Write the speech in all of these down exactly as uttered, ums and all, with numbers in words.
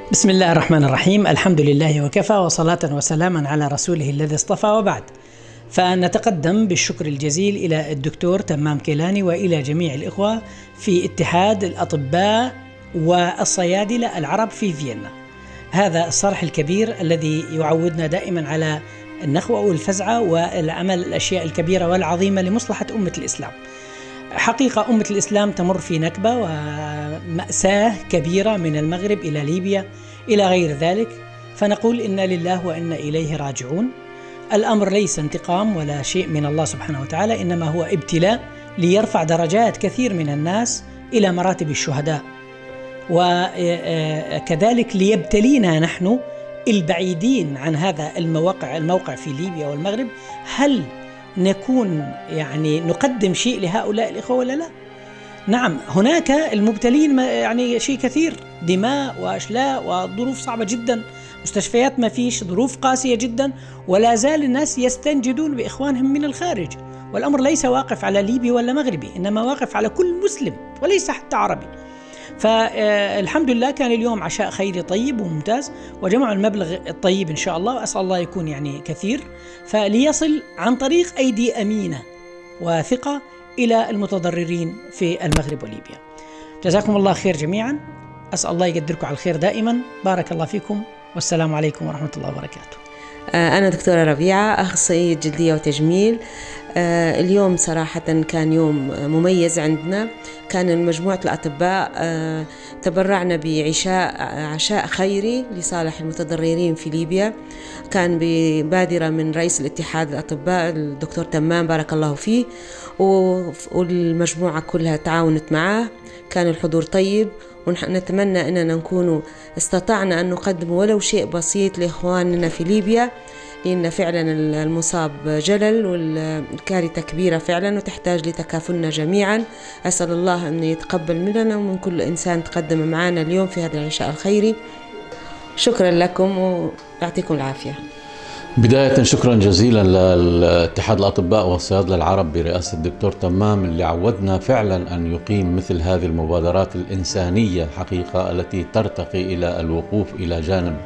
بسم الله الرحمن الرحيم. الحمد لله وكفى، وصلاة وسلاما على رسوله الذي اصطفى، وبعد. فنتقدم بالشكر الجزيل إلى الدكتور تمام كيلاني وإلى جميع الإخوة في اتحاد الأطباء والصيادلة العرب في فيينا. هذا الصرح الكبير الذي يعودنا دائما على النخوة والفزعة والعمل الأشياء الكبيرة والعظيمة لمصلحة أمة الإسلام. حقيقة أمة الإسلام تمر في نكبة ومأساة كبيرة من المغرب إلى ليبيا إلى غير ذلك، فنقول إنا لله وإنا إليه راجعون. الأمر ليس انتقام ولا شيء من الله سبحانه وتعالى، إنما هو ابتلاء ليرفع درجات كثير من الناس إلى مراتب الشهداء، وكذلك ليبتلينا نحن البعيدين عن هذا الموقع الموقع في ليبيا والمغرب، هل نكون يعني نقدم شيء لهؤلاء الإخوة ولا لا؟ نعم، هناك المبتلين يعني شيء كثير، دماء وأشلاء وظروف صعبة جدا، مستشفيات ما فيش، ظروف قاسية جدا، ولا زال الناس يستنجدون بإخوانهم من الخارج. والأمر ليس واقف على ليبي ولا مغربي، إنما واقف على كل مسلم وليس حتى عربي. فالحمد لله كان اليوم عشاء خيري طيب وممتاز، وجمعوا المبلغ الطيب إن شاء الله، وأسأل الله يكون يعني كثير، فليصل عن طريق أيدي أمينة وثقة إلى المتضررين في المغرب وليبيا. جزاكم الله خير جميعا، أسأل الله يقدركم على الخير دائما. بارك الله فيكم، والسلام عليكم ورحمة الله وبركاته. أنا دكتورة ربيعة، أخصائية جلدية وتجميل. اليوم صراحة كان يوم مميز عندنا، كان مجموعة الأطباء تبرعنا بعشاء عشاء خيري لصالح المتضررين في ليبيا، كان ببادرة من رئيس الاتحاد الأطباء الدكتور تمام بارك الله فيه، والمجموعة كلها تعاونت معه، كان الحضور طيب، ونتمنى أننا نكون استطعنا أن نقدم ولو شيء بسيط لإخواننا في ليبيا، لأن فعلا المصاب جلل والكارثة كبيرة فعلا وتحتاج لتكافلنا جميعا. أسأل الله أن يتقبل مننا ومن كل إنسان تقدم معنا اليوم في هذا العشاء الخيري. شكرا لكم ويعطيكم العافية. بداية شكرا جزيلا لاتحاد الأطباء والصيادلة العرب برئاسة الدكتور تمام، اللي عودنا فعلا أن يقيم مثل هذه المبادرات الإنسانية حقيقة، التي ترتقي إلى الوقوف إلى جانب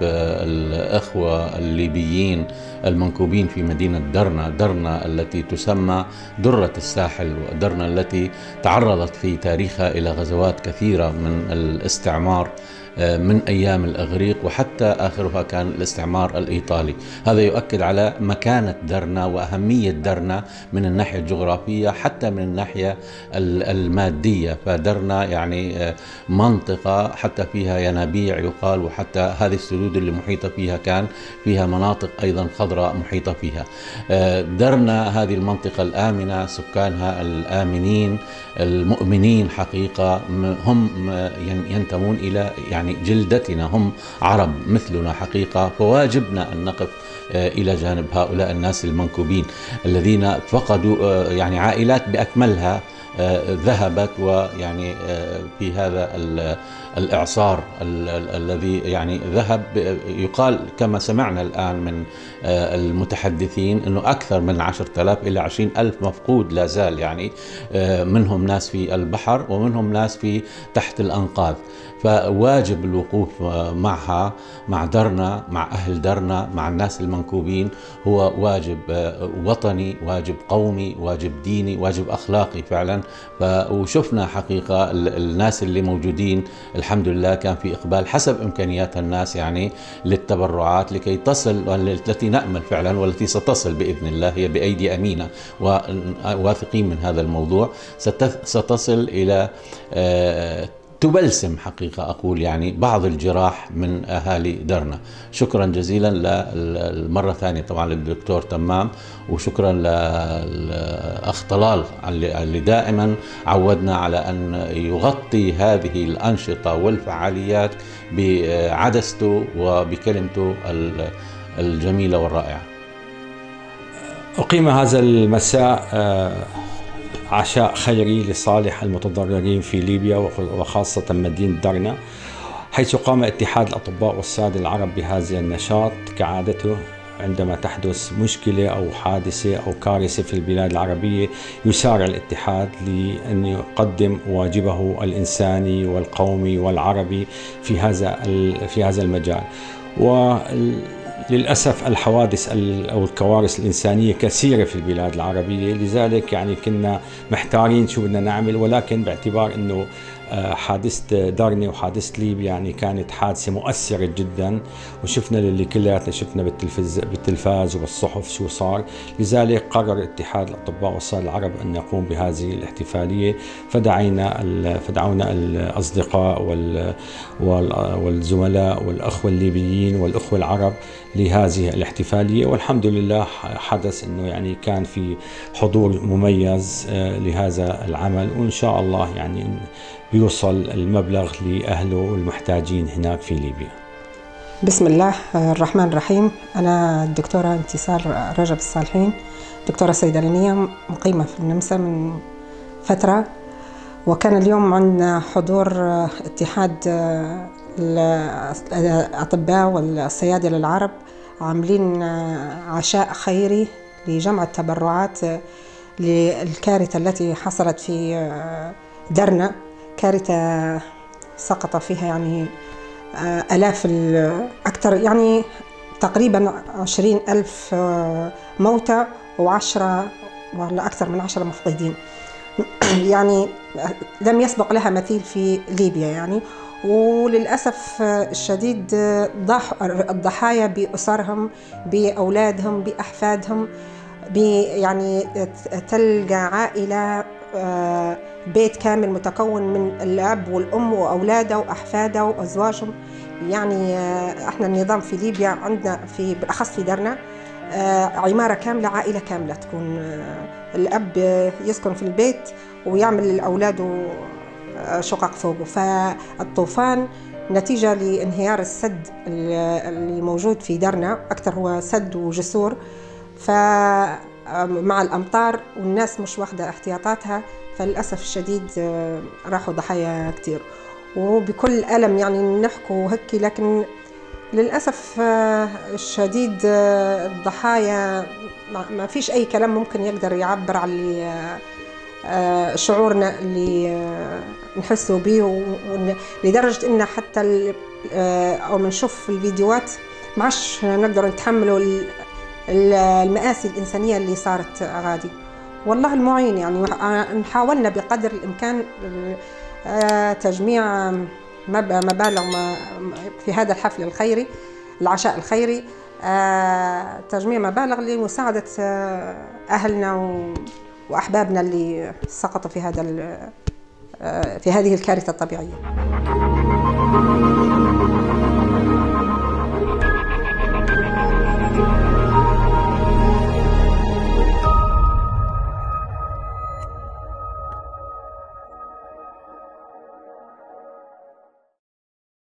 الأخوة الليبيين المنكوبين في مدينة درنا. درنا التي تسمى درة الساحل، ودرنا التي تعرضت في تاريخها إلى غزوات كثيرة من الاستعمار من أيام الأغريق، وحتى آخرها كان الاستعمار الإيطالي. هذا يؤكد على مكانة درنا وأهمية درنا من الناحية الجغرافية حتى من الناحية المادية. فدرنا يعني منطقة حتى فيها ينابيع يقال، وحتى هذه السدود اللي محيطة فيها كان فيها مناطق أيضا خضراء محيطة فيها. درنا هذه المنطقة الآمنة، سكانها الآمنين المؤمنين حقيقة، هم ينتمون إلى يعني جلدتنا، هم عرب مثلنا حقيقة، فواجبنا أن نقف إلى جانب هؤلاء الناس المنكوبين الذين فقدوا يعني عائلات بأكملها ذهبت، ويعني في هذا الإعصار الذي يعني ذهب، يقال كما سمعنا الآن من المتحدثين أنه أكثر من عشرة آلاف إلى عشرين ألف مفقود لا زال، يعني منهم ناس في البحر ومنهم ناس في تحت الأنقاض. فواجب الوقوف معها، مع درنا، مع أهل درنا، مع الناس المنكوبين، هو واجب وطني، واجب قومي، واجب ديني، واجب أخلاقي فعلا. وشفنا حقيقة الناس اللي موجودين الحمد لله كان في إقبال حسب إمكانيات الناس يعني للتبرعات لكي تصل، والتي نأمل فعلا والتي ستصل بإذن الله، هي بأيدي أمينة وواثقين من هذا الموضوع، ستصل إلى تبلسم حقيقة أقول يعني بعض الجراح من أهالي درنا. شكرا جزيلا للمرة ثانية طبعا للدكتور تمام، وشكرا للأخ طلال اللي دائما عودنا على أن يغطي هذه الأنشطة والفعاليات بعدسته وبكلمته الجميلة والرائعة. أقيم هذا المساء عشاء خيري لصالح المتضررين في ليبيا وخاصة مدينة درنا، حيث قام اتحاد الأطباء والصيادلة العرب بهذا النشاط كعادته عندما تحدث مشكلة أو حادثة أو كارثة في البلاد العربية يسارع الاتحاد لأن يقدم واجبه الإنساني والقومي والعربي في هذا في هذا المجال. وللأسف الحوادث أو الكوارث الإنسانية كثيرة في البلاد العربية، لذلك يعني كنا محتارين شو بدنا نعمل، ولكن باعتبار أنه حادثة دارنة وحادثة ليبيا يعني كانت حادثة مؤثرة جدا، وشفنا للي كلياتنا شفنا بالتلفز بالتلفاز وبالصحف شو صار، لذلك قرر اتحاد الأطباء والصيادلة العرب أن يقوم بهذه الاحتفالية. فدعينا فدعونا الأصدقاء والزملاء والأخوة الليبيين والأخوة العرب لهذه الاحتفالية، والحمد لله حدث أنه يعني كان في حضور مميز لهذا العمل، وإن شاء الله يعني بيوصل المبلغ لأهله والمحتاجين هناك في ليبيا. بسم الله الرحمن الرحيم. أنا الدكتورة انتصار رجب الصالحين، دكتورة صيدلانية مقيمة في النمسا من فترة، وكان اليوم عندنا حضور اتحاد الأطباء والصيادلة العرب عاملين عشاء خيري لجمع التبرعات للكارثة التي حصلت في درنا، كارثة سقط فيها يعني آلاف أكثر، يعني تقريبا عشرين ألف موتى وعشرة ولا أكثر من عشرة مفقودين. يعني لم يسبق لها مثيل في ليبيا يعني. وللأسف الشديد ضح الضحايا بأسرهم، بأولادهم، بأحفادهم، يعني تلقى عائلة بيت كامل متكون من الأب والأم وأولاده وأحفاده وأزواجهم. يعني احنا النظام في ليبيا عندنا في بالأخص في درنا عمارة كاملة، عائلة كاملة تكون الأب يسكن في البيت ويعمل لأولاده شقق فوقه. فالطوفان نتيجة لانهيار السد اللي موجود في درنا، أكثر هو سد وجسور، فمع الأمطار والناس مش واخدة احتياطاتها، فللأسف الشديد راحوا ضحايا كتير. وبكل ألم يعني نحكوا هكي، لكن للأسف الشديد الضحايا ما فيش أي كلام ممكن يقدر يعبر عن شعورنا اللي نحسوا به، لدرجة إن حتى أو منشوف في الفيديوهات ما عادش نقدر نتحملوا المآسي الإنسانية اللي صارت غادي. والله المعين يعني. حاولنا بقدر الإمكان تجميع مبالغ في هذا الحفل الخيري، العشاء الخيري، تجميع مبالغ لمساعدة أهلنا وأحبابنا اللي سقطوا في هذا في هذه الكارثة الطبيعية.